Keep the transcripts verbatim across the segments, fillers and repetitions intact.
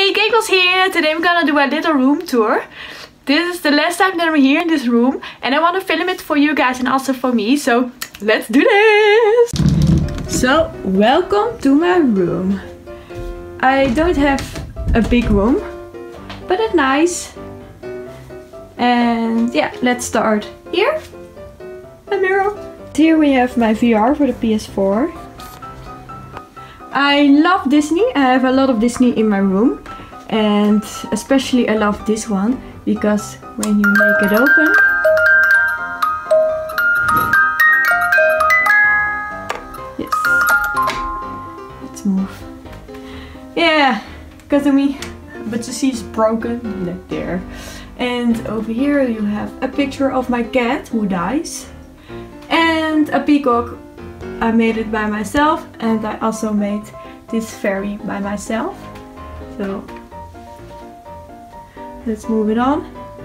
Hey, Giggles here! Today I'm gonna do a little room tour. This is the last time that I'm here in this room and I want to film it for you guys and also for me, so let's do this! So, welcome to my room. I don't have a big room, but it's nice. And yeah, let's start here. A mirror. Here we have my V R for the P S four. I love Disney. I have a lot of Disney in my room. And especially I love this one because when you make it open, yes, let's move. Yeah, got to me, but you see it's broken like there. And over here you have a picture of my cat who dies and a peacock. I made it by myself, and I also made this fairy by myself. So let's move it on.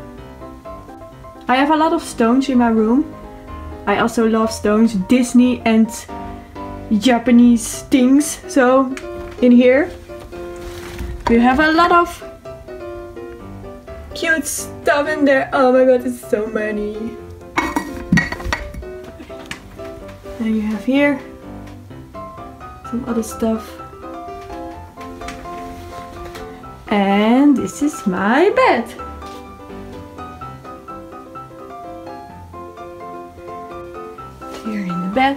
I have a lot of stones in my room. I also love stones, Disney and Japanese things. So in here we have a lot of cute stuff in there. Oh my god, it's so many. And you have here some other stuff. And this is my bed. Here in the bed.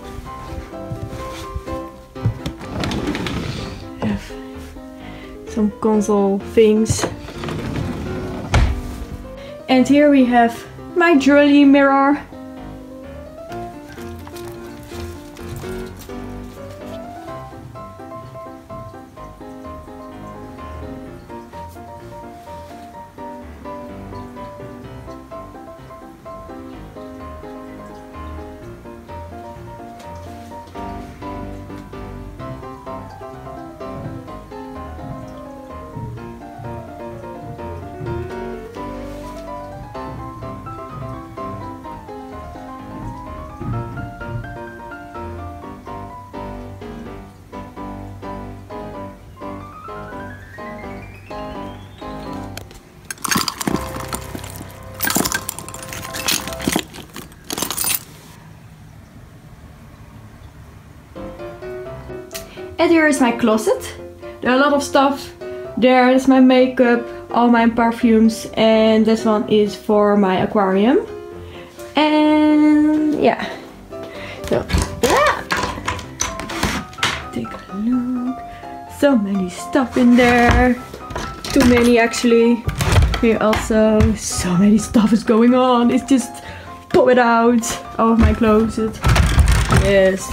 I have some console things. And here we have my jewelry mirror. And here is my closet. There are a lot of stuff. There is my makeup, all my perfumes, and this one is for my aquarium. And yeah. So yeah. Take a look. So many stuff in there. Too many actually. Here also so many stuff is going on. It's just pop it out of my closet. Yes.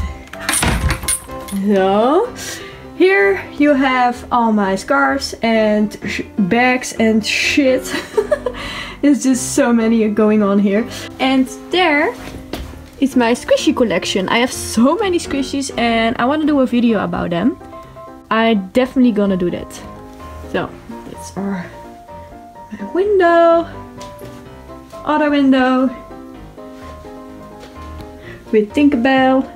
So, here you have all my scarves and sh bags and shit. It's just so many going on here. And there is my squishy collection. I have so many squishies and I want to do a video about them. I definitely gonna do that. So, that's our my window. Other window. With Tinkerbell.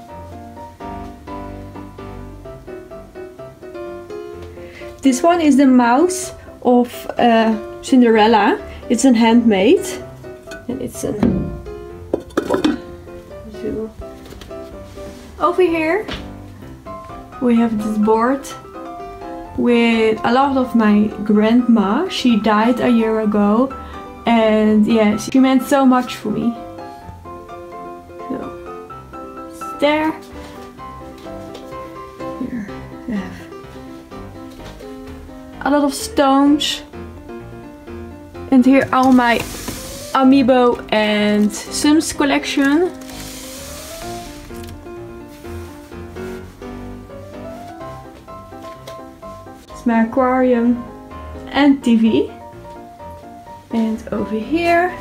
This one is the mouse of uh, Cinderella. It's a handmade, and it's an. So over here we have this board with a lot of my grandma. She died a year ago, and yeah, she meant so much for me. So it's there. Here I have a lot of stones, and here all my Amiibo and Sims collection. It's my aquarium and T V. And over here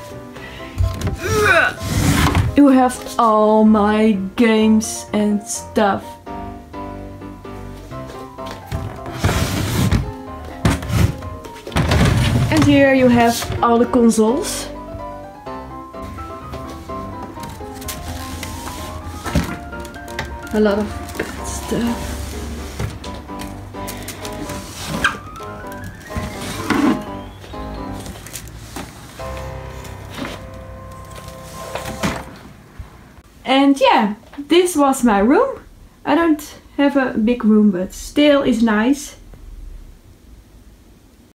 you have all my games and stuff. And here you have all the consoles. A lot of stuff. And yeah, this was my room. I don't have a big room, but still is nice.